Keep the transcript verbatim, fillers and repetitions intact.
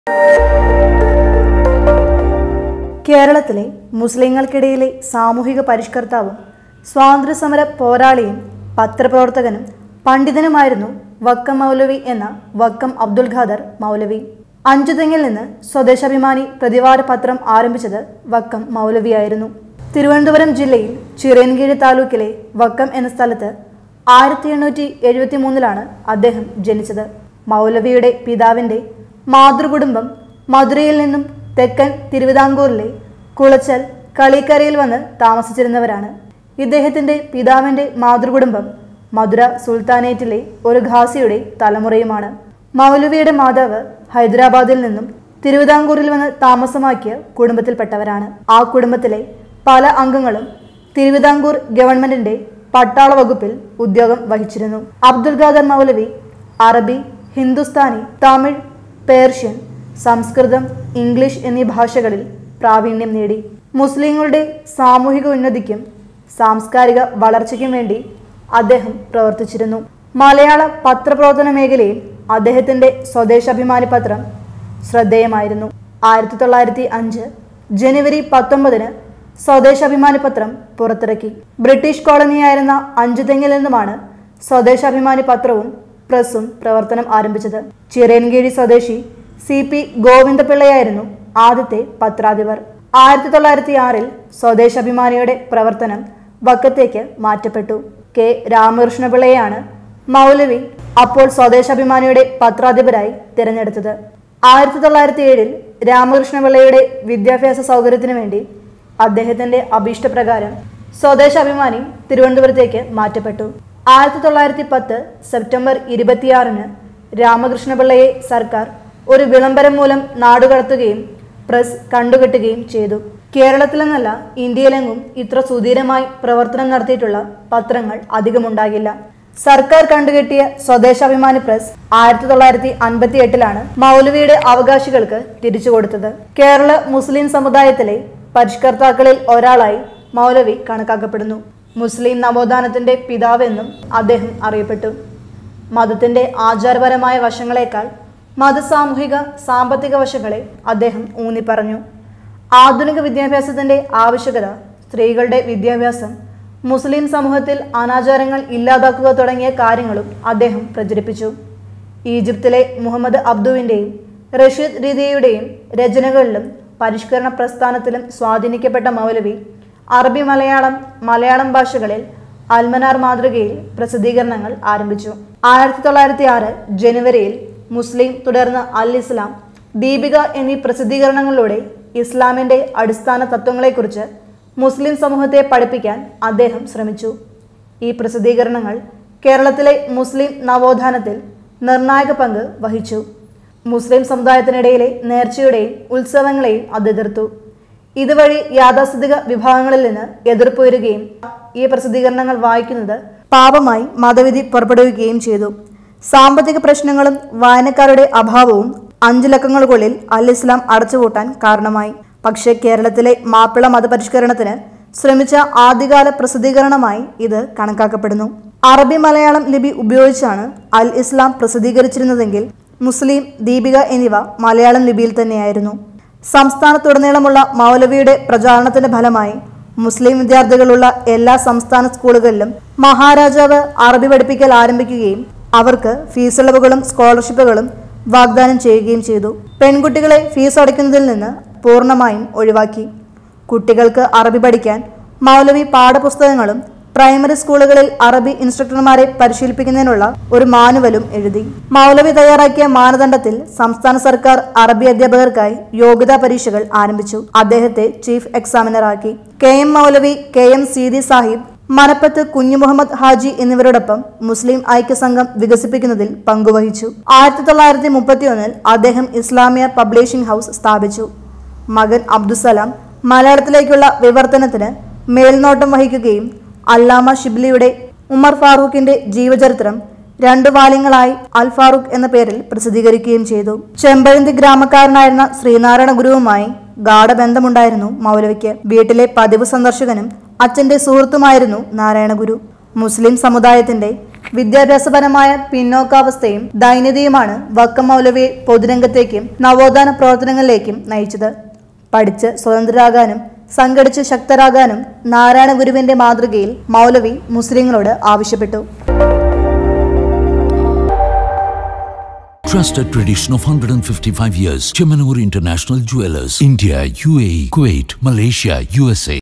കേരളത്തിലെ മുസ്ലിങ്ങൾക്കിടയിലെ സാമൂഹിക പരിഷ്കർത്താവും സ്വാതന്ത്ര്യസമര പോരാളിയും പത്രപ്രവർത്തകനും പണ്ഡിതനുമായിരുന്നു വക്കം മൗലവി എന്ന വക്കം അബ്ദുൽ ഖാദർ മൗലവി. അഞ്ചുതെങ്ങിൽ നിന്ന് സ്വദേശാഭിമാനി പ്രതിവാര പത്രം ആരംഭിച്ചത് വക്കം മൗലവിയായിരുന്നു. തിരുവനന്തപുരം ജില്ലയിൽ ചിറയൻകീഴ് താലൂക്കിലെ വക്കം എന്ന സ്ഥലത്ത് ആയിരത്തി എണ്ണൂറ്റി എഴുപത്തി മൂന്നിലാണ് അദ്ദേഹം ജനിച്ചത്. മൗലവിയുടെ പിതാവിൻ്റെ മാതൃകുടുംബം മധുരയിൽ നിന്നും തെക്കൻ തിരുവിതാംകൂറിലെ കുളച്ചൽ കളിക്കരയിൽ വന്ന് താമസിച്ചിരുന്നവരാണ്. ഇദ്ദേഹത്തിൻ്റെ പിതാവിൻ്റെ മാതൃകുടുംബം മധുര സുൽത്താനേറ്റിലെ ഒരു ഖാസിയുടെ തലമുറയുമാണ്. മൗലവിയുടെ മാതാവ് ഹൈദരാബാദിൽ നിന്നും തിരുവിതാംകൂറിൽ വന്ന് താമസമാക്കിയ കുടുംബത്തിൽപ്പെട്ടവരാണ്. ആ കുടുംബത്തിലെ പല അംഗങ്ങളും തിരുവിതാംകൂർ ഗവൺമെന്റിന്റെ പട്ടാള വകുപ്പിൽ ഉദ്യോഗം വഹിച്ചിരുന്നു. അബ്ദുൽ ഖാദർ മൗലവി അറബി, ഹിന്ദുസ്ഥാനി, തമിഴ്, പേർഷ്യൻ, സംസ്കൃതം, ഇംഗ്ലീഷ് എന്നീ ഭാഷകളിൽ പ്രാവീണ്യം നേടി. മുസ്ലിങ്ങളുടെ സാമൂഹിക ഉന്നതിക്കും സാംസ്കാരിക വളർച്ചയ്ക്കും വേണ്ടി അദ്ദേഹം പ്രവർത്തിച്ചിരുന്നു. മലയാള പത്രപ്രവർത്തന മേഖലയിൽ അദ്ദേഹത്തിൻ്റെ സ്വദേശാഭിമാനി പത്രം ശ്രദ്ധേയമായിരുന്നു. ആയിരത്തി തൊള്ളായിരത്തി അഞ്ച് ജനുവരി പത്തൊമ്പതിന് സ്വദേശാഭിമാനി പത്രം പുറത്തിറക്കി. ബ്രിട്ടീഷ് കോളനിയായിരുന്ന അഞ്ചുതെങ്ങിൽ നിന്നുമാണ് സ്വദേശാഭിമാനി പത്രവും പ്രസ്സും പ്രവർത്തനം ആരംഭിച്ചത്. ചിറയൻകീഴ് സ്വദേശി സി പി ഗോവിന്ദപിള്ളയായിരുന്നു ആദ്യത്തെ പത്രാധിപർ. ആയിരത്തി തൊള്ളായിരത്തി ആറിൽ സ്വദേശാഭിമാനിയുടെ പ്രവർത്തനം വക്കത്തേക്ക് മാറ്റപ്പെട്ടു. കെ രാമകൃഷ്ണപിള്ളയെയാണ് മൗലവി അപ്പോൾ സ്വദേശാഭിമാനിയുടെ പത്രാധിപരായി തിരഞ്ഞെടുത്തത്. ആയിരത്തി തൊള്ളായിരത്തി ഏഴിൽ രാമകൃഷ്ണപിള്ളയുടെ വിദ്യാഭ്യാസ സൗകര്യത്തിനു വേണ്ടി അദ്ദേഹത്തിന്റെ അഭീഷ്ടപ്രകാരം സ്വദേശാഭിമാനി തിരുവനന്തപുരത്തേക്ക് മാറ്റപ്പെട്ടു. ആയിരത്തി തൊള്ളായിരത്തി പത്ത് സെപ്റ്റംബർ ഇരുപത്തിയാറിന് രാമകൃഷ്ണപിള്ളയെ സർക്കാർ ഒരു വിളംബരം മൂലം നാടുകടത്തുകയും പ്രസ് കണ്ടുകെട്ടുകയും ചെയ്തു. കേരളത്തിലെന്നല്ല ഇന്ത്യയിലെങ്ങും ഇത്ര സുധീരമായി പ്രവർത്തനം നടത്തിയിട്ടുള്ള പത്രങ്ങൾ അധികമുണ്ടാകില്ല. സർക്കാർ കണ്ടുകെട്ടിയ സ്വദേശാഭിമാനി പ്രസ് ആയിരത്തി തൊള്ളായിരത്തി അൻപത്തി എട്ടിലാണ് മൗലവിയുടെ അവകാശികൾക്ക് തിരിച്ചു കൊടുത്തത്. കേരള മുസ്ലിം സമുദായത്തിലെ പരിഷ്കർത്താക്കളിൽ ഒരാളായി മൗലവി കണക്കാക്കപ്പെടുന്നു. മുസ്ലിം നവോത്ഥാനത്തിന്റെ പിതാവെന്നും അദ്ദേഹം അറിയപ്പെട്ടു. മതത്തിന്റെ ആചാരപരമായ വശങ്ങളെക്കാൾ മതസാമൂഹിക സാമ്പത്തിക വശങ്ങളെ അദ്ദേഹം ഊന്നിപ്പറഞ്ഞു. ആധുനിക വിദ്യാഭ്യാസത്തിന്റെ ആവശ്യകത, സ്ത്രീകളുടെ വിദ്യാഭ്യാസം, മുസ്ലിം സമൂഹത്തിൽ അനാചാരങ്ങൾ ഇല്ലാതാക്കുക തുടങ്ങിയ കാര്യങ്ങളും അദ്ദേഹം പ്രചരിപ്പിച്ചു. ഈജിപ്തിലെ മുഹമ്മദ് അബ്ദുവിൻ്റെയും റഷീദ് റിദിയയുടെയും രചനകളിലും പരിഷ്കരണ പ്രസ്ഥാനത്തിലും സ്വാധീനിക്കപ്പെട്ട മൗലവി അറബി, മലയാളം, മലയാളം ഭാഷകളിൽ അൽമനാർ മാതൃകയിൽ പ്രസിദ്ധീകരണങ്ങൾ ആരംഭിച്ചു. ആയിരത്തി തൊള്ളായിരത്തി ആറ് ജനുവരിയിൽ മുസ്ലിം, തുടർന്ന് അൽ ഇസ്ലാം, ദീപിക എന്നീ പ്രസിദ്ധീകരണങ്ങളിലൂടെ ഇസ്ലാമിൻ്റെ അടിസ്ഥാന തത്വങ്ങളെക്കുറിച്ച് മുസ്ലിം സമൂഹത്തെ പഠിപ്പിക്കാൻ അദ്ദേഹം ശ്രമിച്ചു. ഈ പ്രസിദ്ധീകരണങ്ങൾ കേരളത്തിലെ മുസ്ലിം നവോത്ഥാനത്തിൽ നിർണായക പങ്ക് വഹിച്ചു. മുസ്ലിം സമുദായത്തിനിടയിലെ നേർച്ചയുടെയും ഉത്സവങ്ങളെയും അത് എതിർത്തു. ഇതുവഴി യാഥാസ്ഥിതിക വിഭാഗങ്ങളിൽ നിന്ന് എതിർപ്പ് വരികയും ഈ പ്രസിദ്ധീകരണങ്ങൾ വായിക്കുന്നത് പാപമായി മതവിധി പുറപ്പെടുവിക്കുകയും ചെയ്തു. സാമ്പത്തിക പ്രശ്നങ്ങളും വായനക്കാരുടെ അഭാവവും അഞ്ചു ലക്കങ്ങൾക്കുള്ളിൽ അൽ ഇസ്ലാം അടച്ചുപൂട്ടാൻ കാരണമായി. പക്ഷേ കേരളത്തിലെ മാപ്പിള മതപരിഷ്കരണത്തിന് ശ്രമിച്ച ആദ്യകാല പ്രസിദ്ധീകരണമായി ഇത് കണക്കാക്കപ്പെടുന്നു. അറബി, മലയാളം ലിപി ഉപയോഗിച്ചാണ് അൽ ഇസ്ലാം പ്രസിദ്ധീകരിച്ചിരുന്നതെങ്കിൽ മുസ്ലിം, ദീപിക എന്നിവ മലയാളം ലിപിയിൽ തന്നെയായിരുന്നു. സംസ്ഥാനത്തുടനീളമുള്ള മൗലവിയുടെ പ്രചാരണത്തിന്റെ ഫലമായി മുസ്ലിം വിദ്യാർത്ഥികളുള്ള എല്ലാ സംസ്ഥാന സ്കൂളുകളിലും മഹാരാജാവ് അറബി പഠിപ്പിക്കൽ ആരംഭിക്കുകയും അവർക്ക് ഫീസിളവുകളും സ്കോളർഷിപ്പുകളും വാഗ്ദാനം ചെയ്യുകയും ചെയ്തു. പെൺകുട്ടികളെ ഫീസ് അടയ്ക്കുന്നതിൽ നിന്ന് പൂർണ്ണമായും ഒഴിവാക്കി. കുട്ടികൾക്ക് അറബി പഠിക്കാൻ മൗലവി പാഠപുസ്തകങ്ങളും പ്രൈമറി സ്കൂളുകളിൽ അറബി ഇൻസ്ട്രക്ടർമാരെ പരിശീലിപ്പിക്കുന്നതിനുള്ള ഒരു മാനുവലും എഴുതി. മൗലവി തയ്യാറാക്കിയ മാനദണ്ഡത്തിൽ സംസ്ഥാന സർക്കാർ അറബി അധ്യാപകർക്കായി യോഗ്യതാ പരീക്ഷകൾ ആരംഭിച്ചു. അദ്ദേഹത്തെ ചീഫ് എക്സാമിനറാക്കി. K M Maulavi, K M Seethi Sahib, Manappath Kunhu Muhammad Haji എന്നിവരോടൊപ്പം മുസ്ലിം ഐക്യസംഘം വികസിപ്പിക്കുന്നതിൽ പങ്കുവഹിച്ചു. ആയിരത്തി തൊള്ളായിരത്തി മുപ്പത്തി ഒന്നിൽ അദ്ദേഹം ഇസ്ലാമിയ പബ്ലിഷിംഗ് ഹൗസ് സ്ഥാപിച്ചു. മകൻ അബ്ദുസലാം മലയാളത്തിലേക്കുള്ള വിവർത്തനത്തിന് മേൽനോട്ടം വഹിക്കുകയും അല്ലാമ ഷിബ്ലിയുടെ ഉമർ ഫാറൂഖിന്റെ ജീവചരിത്രം രണ്ടു വാല്യങ്ങളായി അൽ ഫാറൂഖ് എന്ന പേരിൽ പ്രസിദ്ധീകരിക്കുകയും ചെയ്തു. ചെമ്പഴന്തി ഗ്രാമക്കാരനായിരുന്ന ശ്രീനാരായണ ഗുരുവുമായി ഗാഢബന്ധമുണ്ടായിരുന്നു മൗലവിക്ക്. വീട്ടിലെ പതിവ് സന്ദർശകനും അച്ഛന്റെ സുഹൃത്തുമായിരുന്നു നാരായണ ഗുരു. മുസ്ലിം സമുദായത്തിന്റെ വിദ്യാഭ്യാസപരമായ പിന്നോക്കാവസ്ഥയും ദൈന്യതയുമാണ് വക്കം മൗലവിയെ പൊതുരംഗത്തേക്കും നവോത്ഥാന പ്രവർത്തനങ്ങളിലേക്കും നയിച്ചത്. പഠിച്ച് സ്വതന്ത്രരാകാനും സംഘടിച്ച് ശക്തരാകാനും നാരായണ ഗുരുവിന്റെ മാതൃകയിൽ മൗലവി മുസ്ലിങ്ങളോട് ആവശ്യപ്പെട്ടു. Trusted tradition of one hundred fifty-five years. Chemanur International Jewelers. India, U A E, Kuwait, Malaysia, U S A.